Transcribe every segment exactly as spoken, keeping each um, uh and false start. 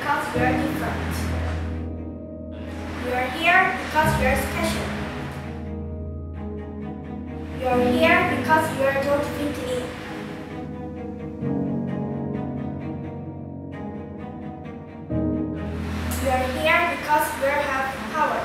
because you are different. You are here because you are special. You are here because you are don't fit in. You are here because you have power.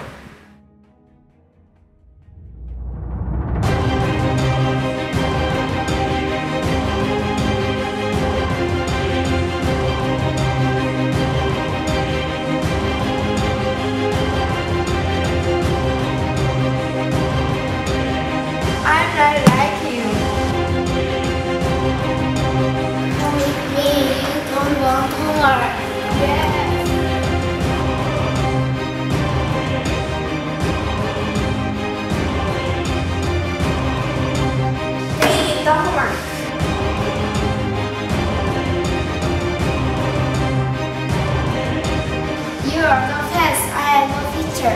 I'm not like you. Come with me, you don't want more. Yes. They did the homework. You are no face, I have no feature.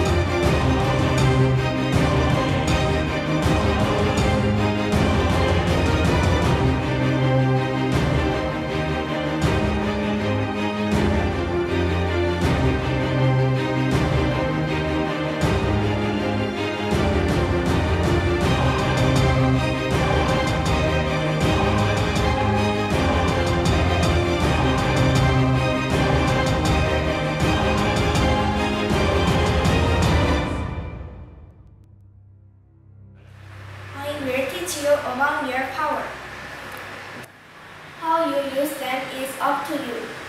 I will teach you about your power. How you use them is up to you.